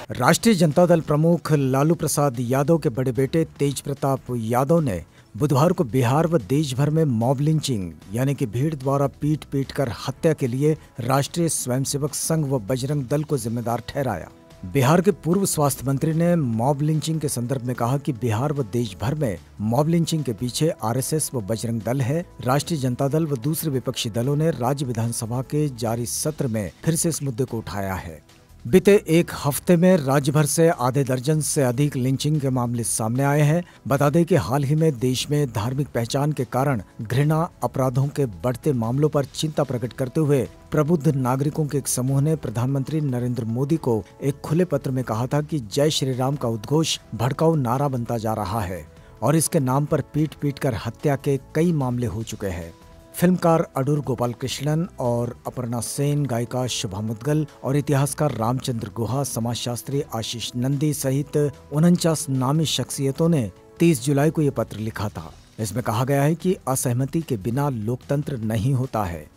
राष्ट्रीय जनता दल प्रमुख लालू प्रसाद यादव के बड़े बेटे तेज प्रताप यादव ने बुधवार को बिहार व देश भर में मॉब लिंचिंग यानी कि भीड़ द्वारा पीट पीट कर हत्या के लिए राष्ट्रीय स्वयंसेवक संघ व बजरंग दल को जिम्मेदार ठहराया। बिहार के पूर्व स्वास्थ्य मंत्री ने मॉब लिंचिंग के संदर्भ में कहा कि बिहार व देश भर में मॉब लिंचिंग के पीछे आरएसएस व बजरंग दल है। राष्ट्रीय जनता दल व दूसरे विपक्षी दलों ने राज्य विधानसभा के जारी सत्र में फिर से इस मुद्दे को उठाया है। बीते एक हफ्ते में राज्य भर से आधे दर्जन से अधिक लिंचिंग के मामले सामने आए हैं। बता दें कि हाल ही में देश में धार्मिक पहचान के कारण घृणा अपराधों के बढ़ते मामलों पर चिंता प्रकट करते हुए प्रबुद्ध नागरिकों के एक समूह ने प्रधानमंत्री नरेंद्र मोदी को एक खुले पत्र में कहा था कि जय श्री राम का उद्घोष भड़काऊ नारा बनता जा रहा है और इसके नाम पर पीट पीट कर हत्या के कई मामले हो चुके हैं। फिल्मकार अडूर गोपाल कृष्णन और अपर्णा सेन, गायिका शुभा मुद्गल और इतिहासकार रामचंद्र गुहा, समाजशास्त्री आशीष नंदी सहित 49 नामी शख्सियतों ने 30 जुलाई को ये पत्र लिखा था। इसमें कहा गया है कि असहमति के बिना लोकतंत्र नहीं होता है।